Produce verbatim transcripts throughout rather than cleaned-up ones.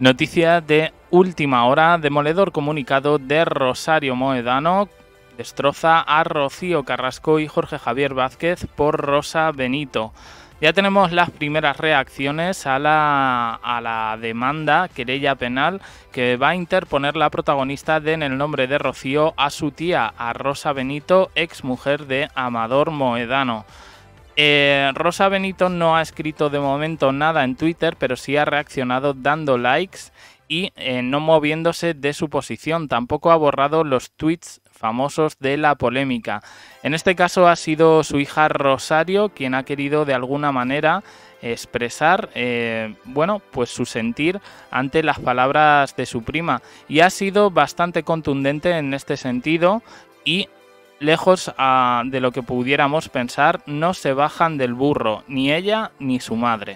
Noticia de última hora, demoledor comunicado de Rosario Moedano destroza a Rocío Carrasco y Jorge Javier Vázquez por Rosa Benito. Ya tenemos las primeras reacciones a la, a la demanda, querella penal, que va a interponer la protagonista de En el nombre de Rocío a su tía, a Rosa Benito, ex mujer de Amador Moedano. Eh, Rosa Benito no ha escrito de momento nada en Twitter, pero sí ha reaccionado dando likes y eh, no moviéndose de su posición. Tampoco ha borrado los tweets famosos de la polémica. En este caso ha sido su hija Rosario quien ha querido de alguna manera expresar eh, bueno, pues su sentir ante las palabras de su prima, y ha sido bastante contundente en este sentido y lejos uh, de lo que pudiéramos pensar, no se bajan del burro, ni ella ni su madre.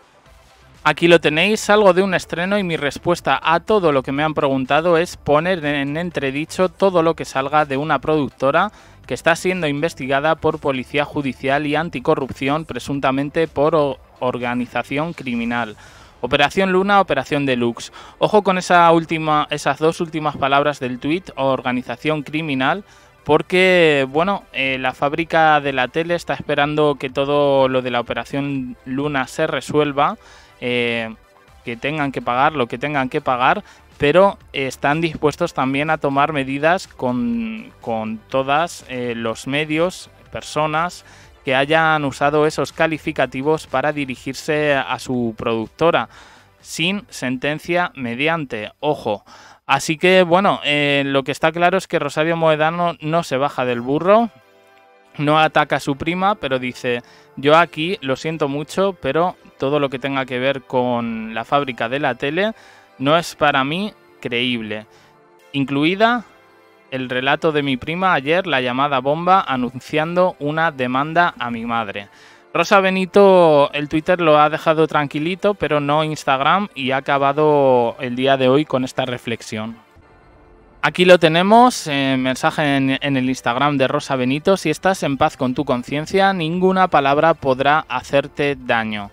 Aquí lo tenéis, salgo de un estreno y mi respuesta a todo lo que me han preguntado es poner en entredicho todo lo que salga de una productora que está siendo investigada por Policía Judicial y Anticorrupción, presuntamente por organización criminal. Operación Luna, Operación Deluxe. Ojo con esa última, esas dos últimas palabras del tuit, organización criminal, porque bueno, eh, la fábrica de la tele está esperando que todo lo de la Operación Luna se resuelva, eh, que tengan que pagar lo que tengan que pagar, pero están dispuestos también a tomar medidas con, con todos eh, los medios, personas que hayan usado esos calificativos para dirigirse a su productora, sin sentencia mediante, ojo. Así que, bueno, eh, lo que está claro es que Rosario Moedano no se baja del burro, no ataca a su prima, pero dice, yo aquí lo siento mucho, pero todo lo que tenga que ver con la fábrica de la tele no es para mí creíble. Incluida el relato de mi prima ayer, la llamada bomba, anunciando una demanda a mi madre. Rosa Benito, el Twitter lo ha dejado tranquilito, pero no Instagram, y ha acabado el día de hoy con esta reflexión. Aquí lo tenemos, eh, mensaje en, en el Instagram de Rosa Benito: si estás en paz con tu conciencia, ninguna palabra podrá hacerte daño.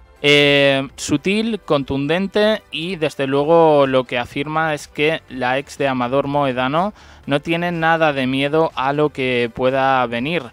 Eh, sutil, contundente, y desde luego lo que afirma es que la ex de Amador Moedano no tiene nada de miedo a lo que pueda venir.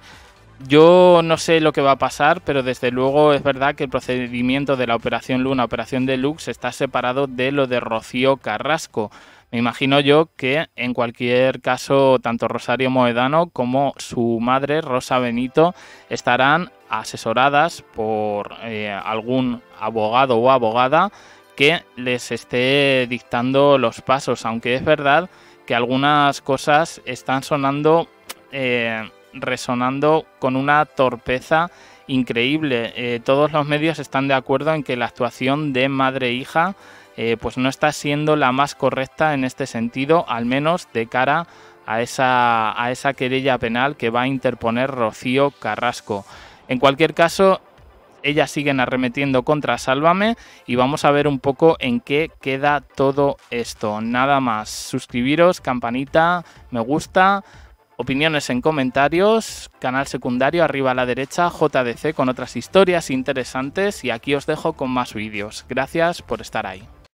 Yo no sé lo que va a pasar, pero desde luego es verdad que el procedimiento de la Operación Luna, Operación Deluxe, está separado de lo de Rocío Carrasco. Me imagino yo que en cualquier caso tanto Rosario Moedano como su madre Rosa Benito estarán asesoradas por eh, algún abogado o abogada que les esté dictando los pasos, aunque es verdad que algunas cosas están sonando... Eh, resonando con una torpeza increíble. Eh, todos los medios están de acuerdo en que la actuación de madre e hija eh, pues no está siendo la más correcta en este sentido, al menos de cara a esa, a esa querella penal que va a interponer Rocío Carrasco. En cualquier caso, ellas siguen arremetiendo contra Sálvame y vamos a ver un poco en qué queda todo esto. Nada más, suscribiros, campanita, me gusta, opiniones en comentarios, canal secundario arriba a la derecha, J D C con otras historias interesantes, y aquí os dejo con más vídeos. Gracias por estar ahí.